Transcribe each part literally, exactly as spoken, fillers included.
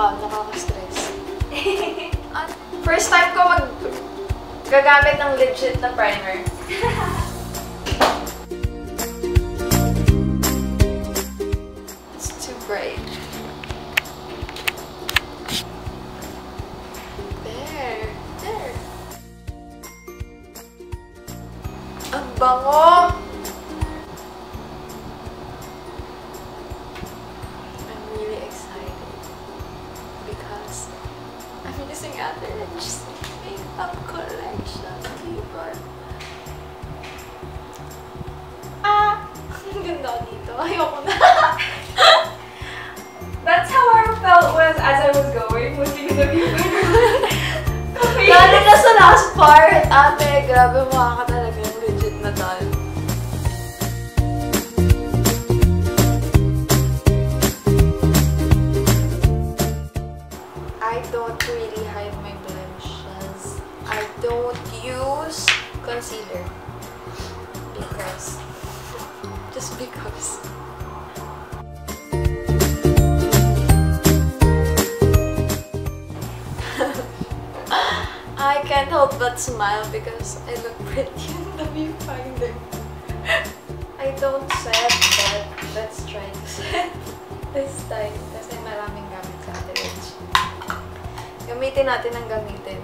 ka, nakaka-stress. First time ko mag gagamit ng legit na primer. It's too bright. There. There. Ang bango! I'm really excited because I'm using Ate Rich's makeup collection, people. Ah! Ang ganda dito. Ayoko na. That's how I felt was as I was going, was because of you. Lalo na sa last part, ate, grabe mukha ka talaga yung legit na tal. I don't really hide my blemishes. I don't use concealer. Because. Just because. I can't help but smile because I look pretty in the viewfinder. I don't set, but let's try to set this time kasi maraming gamit sa Ate Rich. Gamitin natin ang gamitin.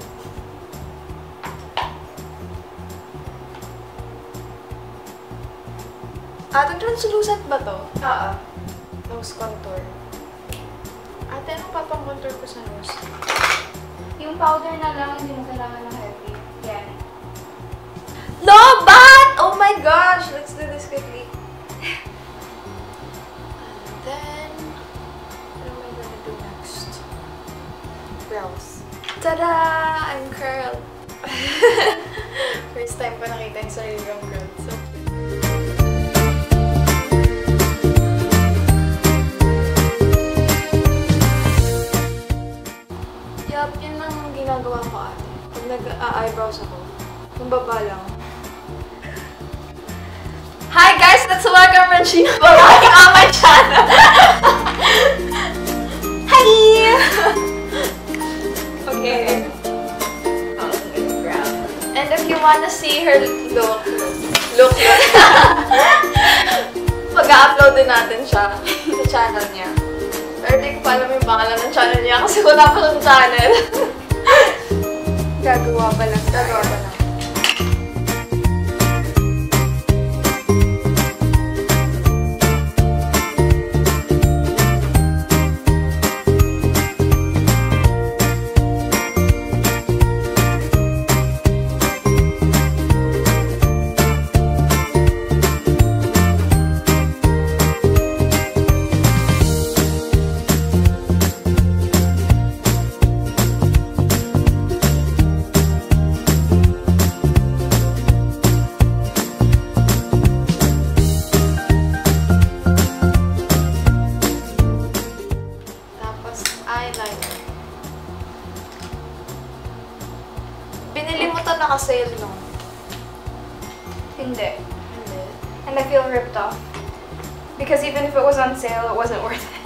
Ate, translucent ba to? Oo. Nose contour. Ate, anong papang-contour ko sa nose? Yung powder na lang, hindi mo kailangan ng heavy. Yan. No, but! Oh my gosh! Let's do this quickly. And then, what am I gonna do next? Brows. Tada! I'm curled. First time ko nakita yung sarili kong curled. So, yup, yun lang ang ginagawa ko ate. Pag nag-eyebrows ako, yung baba lang. Hi guys! That's welcome Ranchina Babating on my channel! Hi! Okay. Oh, I'm gonna grab. And if you wanna see her look, look, look, mag-upload din natin siya sa channel niya. Pero di ko pa alam yung pangalan ng channel niya kasi wala pa siyang channel. Gagawa pa lang. Gagawa pa lang. Binili mo to naka-sale, no? Hindi. Hindi. And I feel ripped off. Because even if it was on sale, it wasn't worth it.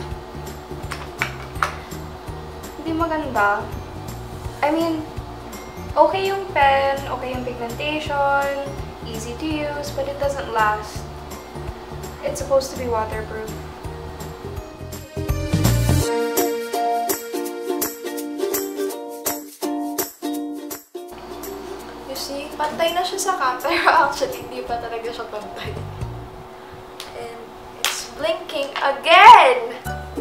Hindi maganda. I mean, okay yung pen, okay yung pigmentation, easy to use, but it doesn't last. It's supposed to be waterproof. You see, pantay na siya sa cam, pero actually hindi pa talaga siya pantay. And it's blinking again!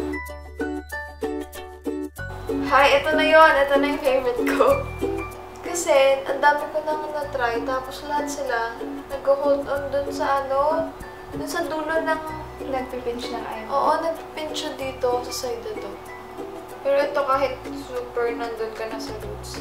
Hi, ito na yon, ito na yung favorite ko. Kasi, ang dami ko nang na-try, tapos lahat sila nag-hold on dun sa ano, dun sa dulo ng... Nagpipinch ng eye. Oo, nagpipinch siya dito sa side na to. Pero ito kahit super nandun ka na sa roots.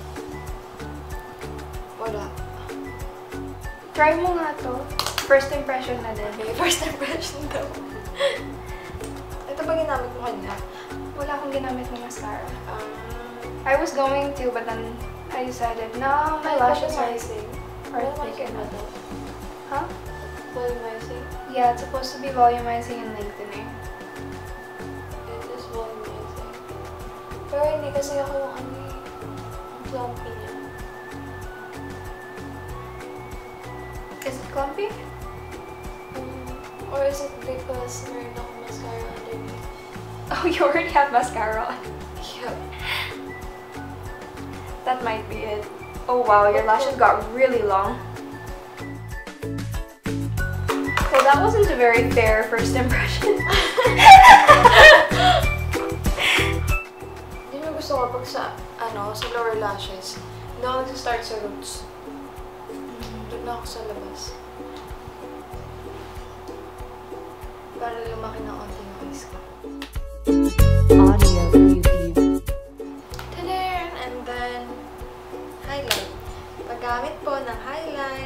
Wala. Try mo nga to. First impression na din. Okay, first impression daw. Ito ba ginamit mo kanina? Wala akong ginamit ng mascara. Um, I was going to, but then I decided, no, my lashes are volumizing. are Volumizing thick ba enough. to? Huh? Volumizing? Yeah, it's supposed to be volumizing and lengthening. It is volumizing. Pero hindi kasi ako yung ano eh. Ang clumpy niya. Is it clumpy? Um, or is it because meron akong mascara underneath? Oh, you already have mascara on. Yep. That might be it. Oh wow, your lashes got really long. Well, that wasn't a very fair first impression. Yun yung gusto ko pag sa, ano, sa lower lashes. Hindi ako nagsistart sa roots. Doon na ako sa labas. Para lumaki na konti yung eyes ko. Audio preview. Tadam! And then, highlight. Paggamit po ng highlight,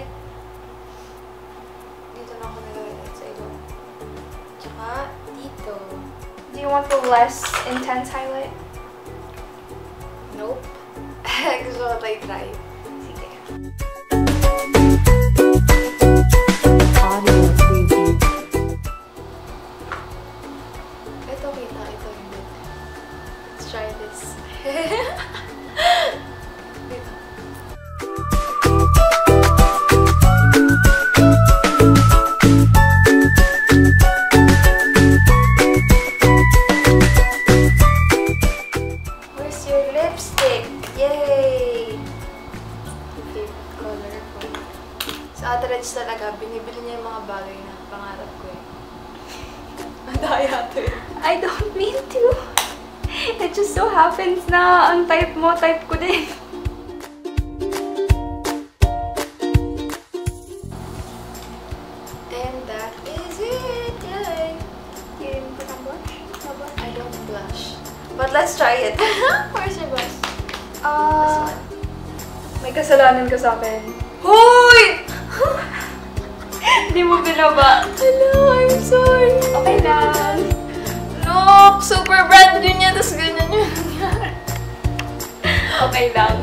dito na ako nag-highlight sa ilong. Tsaka, dito. Do you want the less intense highlight? Nope. Gusto ko tayo try. Sige. Audio preview. Ito kita, ito hindi. Let's try this. Dito. Where's your lipstick? Yay! Favorite color ko. Sa Ate Reg talaga, binibili niya yung mga bagay na pangarap ko eh. Madaya to eh. I don't mean to. It just so happens na ang type mo, type ko din. And that is it! Yay! You didn't put on blush? No blush? I don't blush. But let's try it. Where's your blush? This Uh, one. may kasalanan ka sa akin. Hoy! Hindi mo binaba. Hello, I'm sorry. Okay lang. Look! Super brand new niya, tapos ganyan yung nangyari. Okay lang.